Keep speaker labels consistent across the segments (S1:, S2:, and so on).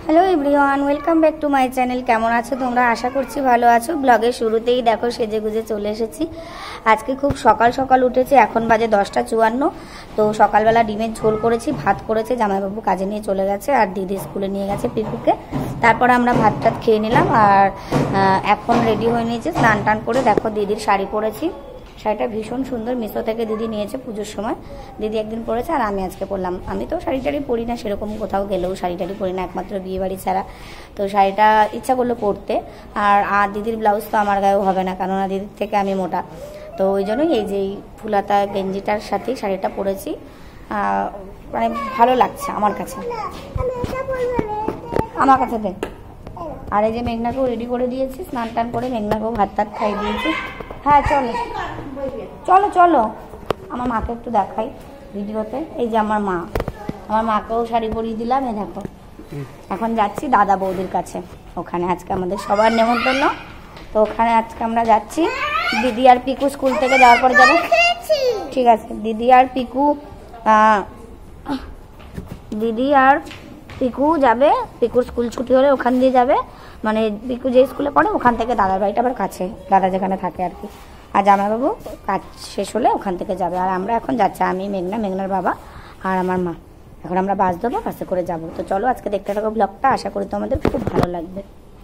S1: Hello everyone, welcome back to my channel. কেমন আছো তোমরা? আশা করছি ভালো আছো। ব্লগের শুরুতেই দেখো সেজে গুজে চলে এসেছি। আজকে খুব সকাল সকাল উঠেছি, এখন বাজে 10টা 54। তো সকালবেলা ডিমের ঝোল করেছি, ভাত করেছে, জামাইবাবু কাজে নিয়ে চলে গেছে আর দিদি স্কুলে নিয়ে গেছে পিকুকে। তারপর আমরা ভাত টাত খেয়ে নিলাম আর এখন রেডি হয়ে নিয়েছি, স্নান টান করে। দেখো দিদির শাড়ি পরেছি, শাড়িটা ভীষণ সুন্দর, মিশো থেকে দিদি নিয়েছে পুজোর সময়। দিদি একদিন পরেছে আর আমি আজকে পরলাম। আমি তো শাড়ি টাড়ি পরি না সেরকম, কোথাও গেলেও শাড়ি টাড়ি পরি না, একমাত্র বিয়ে বাড়ি ছাড়া। তো শাড়িটা ইচ্ছা করলো পরতে। আর দিদির ব্লাউজ তো আমার গায়েও হবে না, কেননা দিদির থেকে আমি মোটা। তো ওই জন্যই এই যে ফুলাতা গেঞ্জিটার সাথেই শাড়িটা পরেছি। মানে ভালো লাগছে আমার কাছে, আমার কাছে দেখ। আর এই যে মেঘনাকেও রেডি করে দিয়েছি, স্নান টান করে মেঘনাকেও ভাত টাত খাই দিয়েছি। হ্যাঁ চলো চলো চলো, আমার মাকে একটু দেখাই ভিডিওতে। এই যে আমার মাকেও শাড়ি পরিয়ে দিলাম। এ দেখো, এখন যাচ্ছি দাদা বৌদির কাছে। ওখানে আজকে আমাদের সবার নেমন্তন্ন, তো ওখানে আজকে আমরা যাচ্ছি। দিদি আর পিকু স্কুল থেকে যাওয়ার পরে যাবে। ঠিক আছে, দিদি আর পিকু যাবে। পিকুর স্কুল ছুটি হলে ওখান দিয়ে যাবে, মানে পিকু যে স্কুলে পড়ে ওখান থেকে দাদার বাড়িটা আবার কাছে, দাদা যেখানে থাকে আর কি। আর জামাইবাবু কাজ শেষ হলে ওখান থেকে যাবে। আর আমরা এখন যাচ্ছি, আমি মেঘনার বাবা আর আমার মা। এখন আমরা বাস দেবো, বাসে করে যাব। তো চলো আজকে দেখতে থাকো ব্লগটা, আশা করি তোমাদের খুব ভালো লাগবে।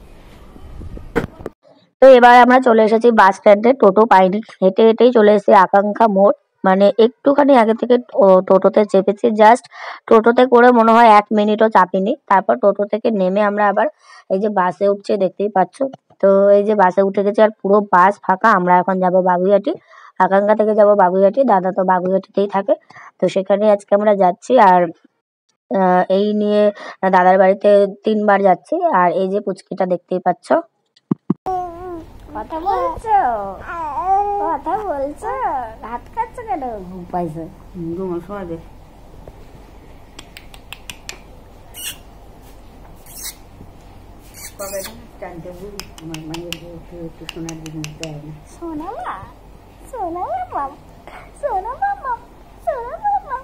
S1: তো এবার আমরা চলে এসেছি বাস স্ট্যান্ডে। টোটো পাইনি, হেঁটে হেঁটেই চলে এসেছি আকাঙ্ক্ষা মোড়। মানে একটুখানি আগে থেকে টোটোতে চেপেছি, জাস্ট টোটোতে করে মনে হয় 1 মিনিটও চাপিনি। তারপর টোটো থেকে নেমে আমরা আবার এই যে বাসে উঠছে, দেখতেই পাচ্ছ। তো এই যে বাসে উঠে গেছি আর পুরো বাস ফাঁকা। আমরা এখন যাব বাগুইআটি, আকাঙ্ক্ষা থেকে যাব বাগুইআটি। দাদা তো বাগুইআটিতেই থাকে, তো সেখানে আজকে আমরা যাচ্ছি। আর এই নিয়ে দাদার বাড়িতে 3 বার যাচ্ছি। আর এই যে পুচকিটা দেখতেই পাচ্ছ। কথা বলছো, হাত খাচ্ছ কেন? ঘুম পাইছে, ঘুমো শোয়া দে। সোনার জিনিস দেয় না। সোনা মা, সোনা মামা, সোনা মামা, সোনা মামা।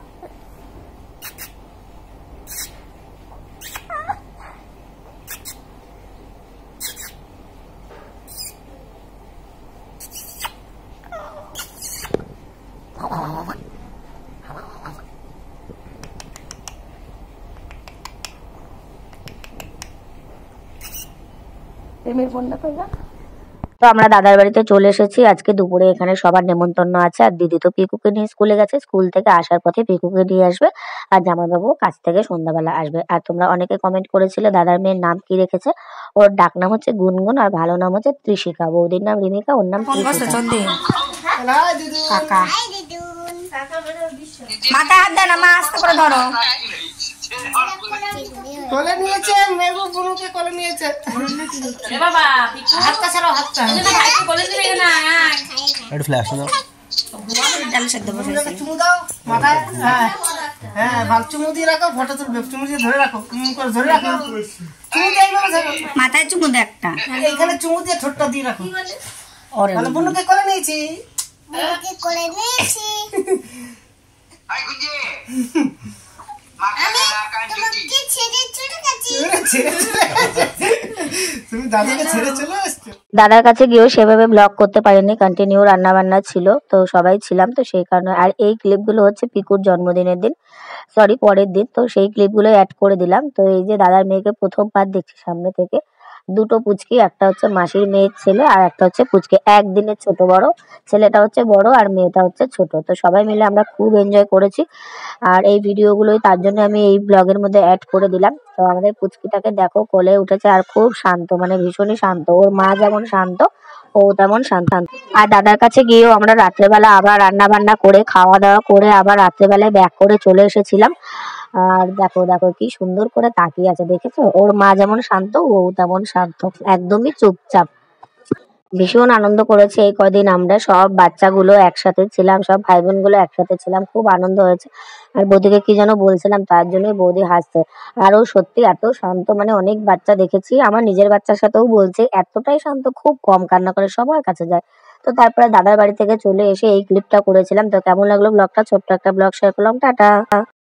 S1: তো আমরা দাদার বাড়িতে চলে এসেছি। আজকে দুপুরে এখানে সবার নেমন্তন্ন আছে। আর দিদি তো পিকুকে নিয়ে স্কুলে গেছে, স্কুল থেকে আসার পথে পিকুকে নিয়ে আসবে। আর জামাইবাবু কাছ থেকে সন্ধ্যাবেলা আসবে। আর তোমরা অনেকে কমেন্ট করেছিলে দাদার মেয়ের নাম কি রেখেছে। ওর ডাক নাম হচ্ছে গুনগুন আর ভালো নাম হচ্ছে ত্রিশিকা। বৌদির নাম রিমিকা, ওর নাম কাকা। মাথায় হাত দেয় না মা, আস্তে করে ধরো।
S2: কোলে নিয়েছে মেগু, বুনুকে কোলে নিয়েছে। এ বাবা হাতটা ছাড়াও, হাতটা ভাইকে কোলে নিয়ে না। একটু ফ্ল্যাশ দাও, ডাল সেদ্ধ বসাইছি। চুমু দাও মাথায়। হ্যাঁ হ্যাঁ, ভালো চুমু দিয়ে রাখো, ফটো তুলবে। চুমু দিয়ে ধরে রাখো, করে ধরে রাখো। চুমু দিয়ে এইভাবে ধরো,
S1: মাথায় চুমু দে একটা।
S2: এইখানে চুমু দিয়ে ঠোঁটটা দিয়ে রাখো। ওরে তাহলে বুনুকে কোলে নিয়েছি, বুনুকে কোলে নিয়েছি। আই গুজে
S1: দাদার কাছে গিয়েও সেভাবে ব্লগ করতে পারিনি, কন্টিনিউ রান্না বান্না ছিল, তো সবাই ছিলাম, তো সেই কারণে। আর এই ক্লিপগুলো হচ্ছে পিকুর জন্মদিনের দিন, সরি পরের দিন, তো সেই ক্লিপগুলো অ্যাড করে দিলাম। তো এই যে দাদার মেয়েকে প্রথমবার দেখছি সামনে থেকে। দুটো পুচকি, একটা হচ্ছে মাসির মেয়ের ছেলে আর একটা হচ্ছে পুচকি, একদিনের ছোট বড়। ছেলেটা হচ্ছে বড় আর মেয়েটা হচ্ছে ছোট। তো সবাই মিলে আমরা খুব এনজয় করেছি। আর এই ভিডিওগুলোই তার জন্য আমি এই ব্লগের মধ্যে অ্যাড করে দিলাম। তো আমাদের পুচকিটাকে দেখো কোলে উঠেছে আর খুব শান্ত, মানে ভীষণই শান্ত। ওর মা যেমন শান্ত ও তেমন শান্ত। আর দাদার কাছে গিয়েও আমরা রাত্রেবেলা আবার রান্না বান্না করে খাওয়া দাওয়া করে আবার রাত্রেবেলায় ব্যাক করে চলে এসেছিলাম। আর দেখো দেখো কি সুন্দর করে তাকিয়ে আছে, দেখেছো? ওর মা যেমন শান্ত ও তেমন শান্ত, একদমই চুপচাপ। ভীষণ আনন্দ করেছি এই কদিন আমরা, সব বাচ্চাগুলো একসাথে ছিলাম, সব ভাই বোনগুলো একসাথে ছিলাম, খুব আনন্দ হয়েছে। আর বৌদিকে কি যেন বলছিলাম, তার জন্যই বৌদি হাসছে। আর ও সত্যি এত শান্ত, মানে অনেক বাচ্চা দেখেছি, আমার নিজের বাচ্চার সাথেও বলছে এতটাই শান্ত, খুব কম কান্না করে, সবার কাছে যায়। তো তারপরে দাদার বাড়ি থেকে চলে এসে এই ক্লিপটা করেছিলাম। তো কেমন লাগলো ব্লগটা? ছোট্ট একটা ব্লগ শেয়ার করলাম, টাটা।